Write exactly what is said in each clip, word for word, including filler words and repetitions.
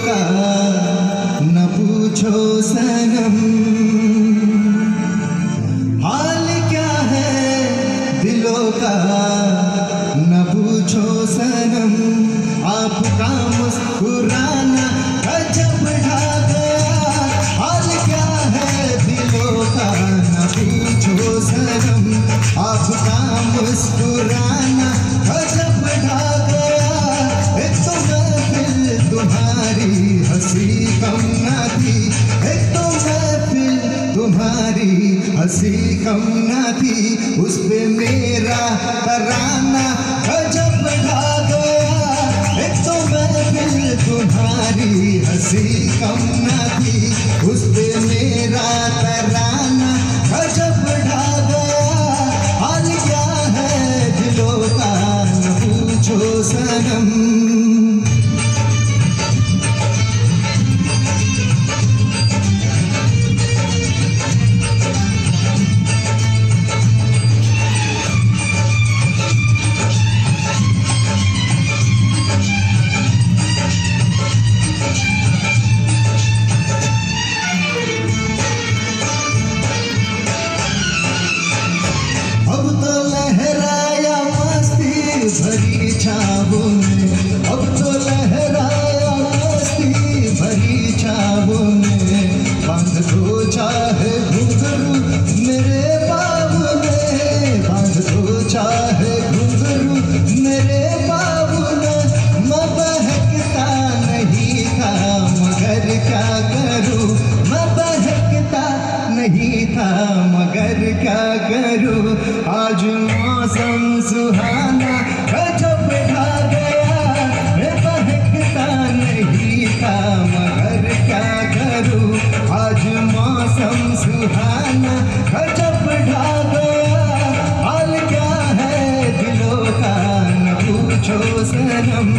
का न पूछो सनम, हाल क्या है दिलों का न पूछो सनम। आपका मुस्कुराना गजब ढा गया, हाल क्या है दिलों का न पूछो सनम। आपका मुस्कुराना गजब ढा गया, एक तो महफिल तुम्हारी हंसी कम न थी, एक तो महफिल तुम्हारी हंसी कम न थी, उस पे मेरा तराना गजब ढा गया। एक तो महफिल तुम्हारी हंसी कम न थी, उस पे मेरा तराना गजब ढा गया। हाल क्या है दिलों का न पूछो सनम। अब तो लहराया मस्ती भरी छावों में, अब तो लहराया मस्ती भरी छावों में, बांध दो चाहे घुंघरू मेरे बाबू में, बांध दो चाहे घुंघरू मेरे बाबू में। मैं बहकता नहीं था मगर क्या करूं, मैं बहकता नहीं था मगर क्या करूं। आज मौसम सुहाना गजब ढा गया, मैं बहकता नहीं था मगर क्या करूं। आज मौसम सुहाना गजब ढा गया, हाल क्या है दिलों का न पूछो सनम।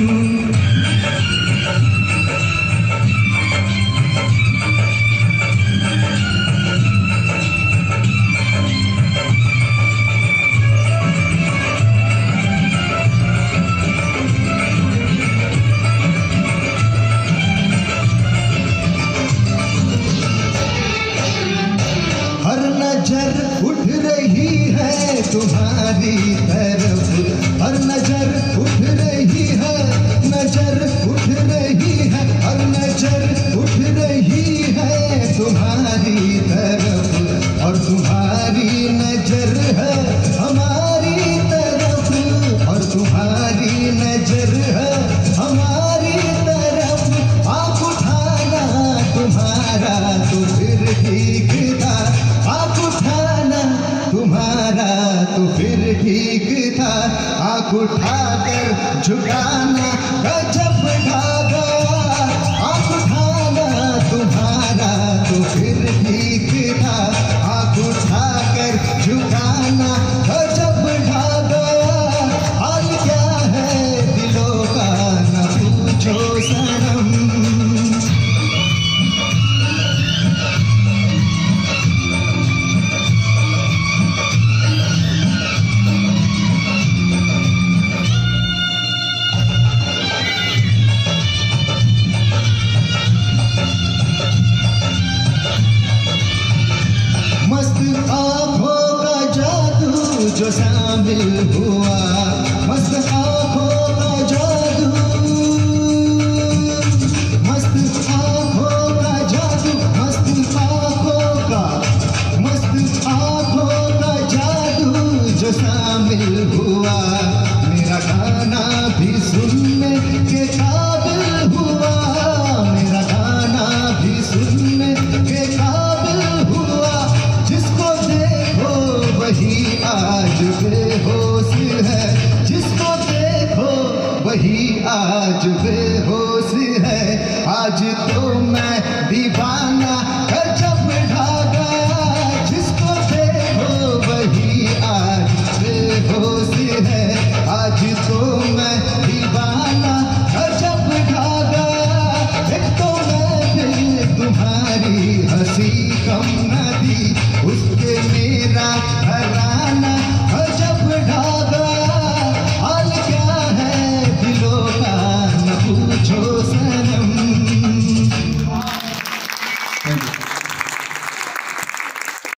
हर नजर उठ रही है तुम्हारी तरफ, हर नजर उठ रही है, नजर उठ रही है, हर नजर उठ रही है तुम्हारी तरफ, और तुम्हारी नजर है हमारी तरफ, और तुम्हारी नजर है हमारी तरफ। आँख उठाना तुम्हारा तो फिर ठीक था, आँख उठाना तुम्हारा तो फिर ठीक था, आँख उठाकर झुकाना गजब ढा गया। आँख उठाना तुम्हारा तो फिर ठीक था, आँख उठाकर झुकाना गजब ढा गया। हाल क्या है दिलों का न पूछो सनम। मस्त आँखों का जादू जो शामिल हुआ, मस्त आँखों का जादू, मस्त आँखों का जादू, मस्त आँखों का, मस्त आँखों का जादू जो शामिल हुआ। मेरा गाना भी सुनने के काबिल हुआ, मेरा गाना भी सुनने के काबिल हुआ। जिसको देखो वही आज बेहोश है, जिसको देखो वही आज बेहोश है। आज तो मैं दीवार